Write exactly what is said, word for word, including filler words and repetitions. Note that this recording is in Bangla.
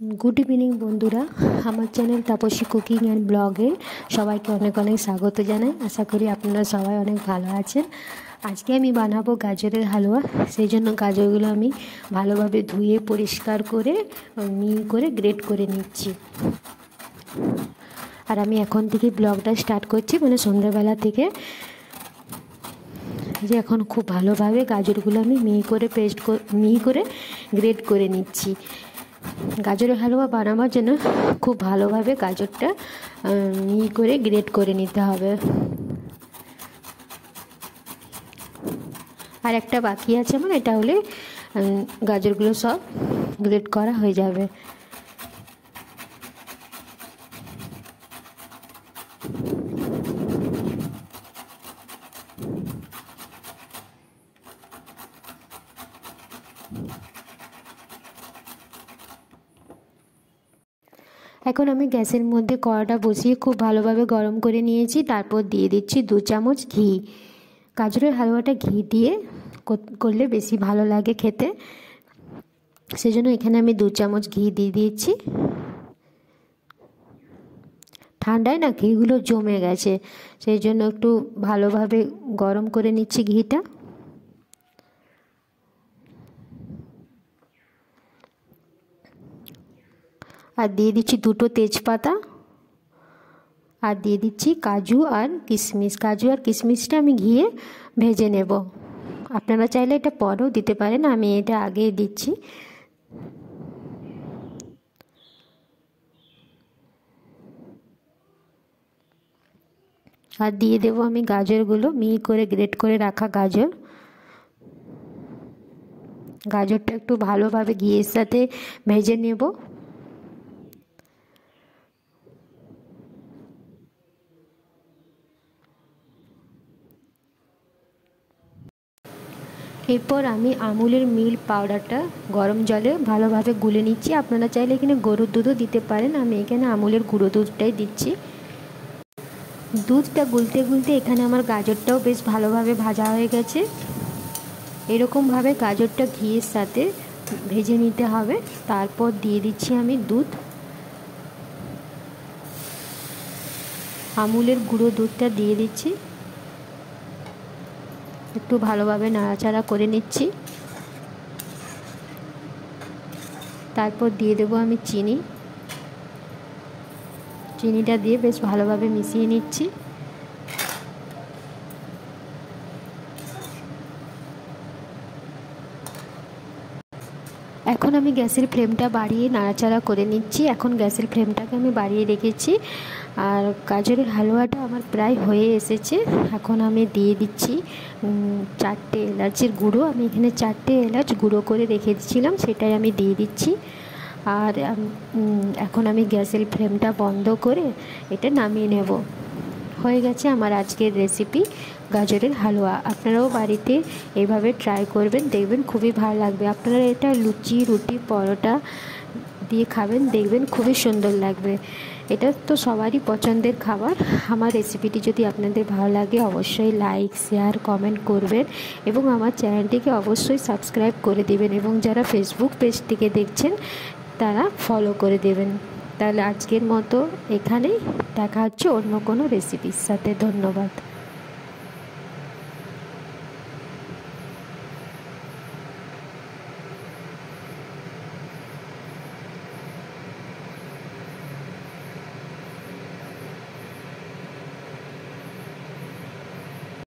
गुड इवनिंग बंधुरा हमार चैनल तापसी कुकिंग एंड ब्लगे सबाइके अनेक अनेक स्वागत जानाई। आशा करी आपनारा सबाई अनेक भालो आछेन। आज के आमी बानाबो गाजरेर हालुआ। सेई जोन्नो गाजरगुलो आमी भालोभाबे धुए परिष्कार करे मिहि करे ग्रेट करे निচ্ছি। আর আমি এখন থেকে ব্লগটা স্টার্ট করছি, মানে সন্ধ্যাবেলা থেকে। যে এখন খুব ভালোভাবে গাজরগুলো আমি মিহি করে পেস্ট মিহি করে গ্রেট করে নিচ্ছি। গাজরের হালুয়া বানাবার জন্য খুব ভালোভাবে গাজরটা মিহি করে গ্রেট করে নিতে হবে। আর একটা বাকি আছে আমার, এটা হলে গাজরগুলো সব গ্রেট করা হয়ে যাবে। এখন আমি গ্যাসের মধ্যে কড়াটা বসিয়ে খুব ভালোভাবে গরম করে নিয়েছি। তারপর দিয়ে দিচ্ছি দু চামচ ঘি। গাজরের হালুয়াটা ঘি দিয়ে করলে বেশি ভালো লাগে খেতে, সেজন্য এখানে আমি দু চামচ ঘি দিয়ে দিয়েছি। ঠান্ডায় না ঘিগুলো জমে গেছে, সেই জন্য একটু ভালোভাবে গরম করে নিচ্ছি ঘিটা। আর দিয়ে দিচ্ছি দুটো তেজপাতা, আর দিয়ে দিচ্ছি কাজু আর কিশমিশ। কাজু আর কিশমিশটা আমি ঘিয়ে ভেজে নেব। আপনারা চাইলে এটা পরেও দিতে পারেন, আমি এটা আগে দিচ্ছি। আর দিয়ে দেব আমি গাজরগুলো, মিহি করে গ্রেট করে রাখা গাজর। গাজরটা একটু ভালোভাবে ঘিয়ের সাথে ভেজে নেব। এরপর আমি আমুলের মিল্ক পাউডারটা গরম জলে ভালোভাবে গুলে নিচ্ছি। আপনারা চাইলে এখানে গরুর দুধও দিতে পারেন, আমি এখানে আমুলের গুঁড়ো দুধটাই দিচ্ছি। দুধটা গুলতে গুলতে এখানে আমার গাজরটাও বেশ ভালোভাবে ভাজা হয়ে গেছে। এরকমভাবে গাজরটা ঘিয়ের সাথে ভেজে নিতে হবে। তারপর দিয়ে দিচ্ছি আমি দুধ। আমুলের গুঁড়ো দুধটা দিয়ে দিচ্ছি, একটু ভালোভাবে নাড়াচাড়া করে নিচ্ছি। তারপর দিয়ে দেবো আমি চিনি। চিনিটা দিয়ে বেশ ভালোভাবে মিশিয়ে নিচ্ছি। এখন আমি গ্যাসের ফ্লেমটা বাড়িয়ে নাড়াচাড়া করে নিচ্ছি। এখন গ্যাসের ফ্লেমটাকে আমি বাড়িয়ে রেখেছি। আর গাজরের হালুয়াটা আমার প্রায় হয়ে এসেছে। এখন আমি দিয়ে দিচ্ছি চারটে এলাচের গুঁড়ো। আমি এখানে চারটে এলাচ গুঁড়ো করে রেখে দিয়েছিলাম, সেটাই আমি দিয়ে দিচ্ছি। আর এখন আমি গ্যাসের ফ্লেমটা বন্ধ করে এটা নামিয়ে নেব। হয়ে গেছে আমার আজকের রেসিপি গাজরের হালুয়া। আপনারাও বাড়িতে এইভাবে ট্রাই করবেন, দেখবেন খুবই ভালো লাগবে। আপনারা এটা লুচি, রুটি, পরোটা দিয়ে খাবেন, দেখবেন খুবই সুন্দর লাগবে। এটা তো সবারই পছন্দের খাবার। আমার রেসিপিটি যদি আপনাদের ভালো লাগে অবশ্যই লাইক, শেয়ার, কমেন্ট করবেন এবং আমার চ্যানেলটিকে অবশ্যই সাবস্ক্রাইব করে দেবেন, এবং যারা ফেসবুক পেজ থেকে দেখছেন তারা ফলো করে দেবেন। তাহলে আজকের মতো এখানেই, দেখা হচ্ছে অন্য কোনো রেসিপির সাথে। ধন্যবাদ।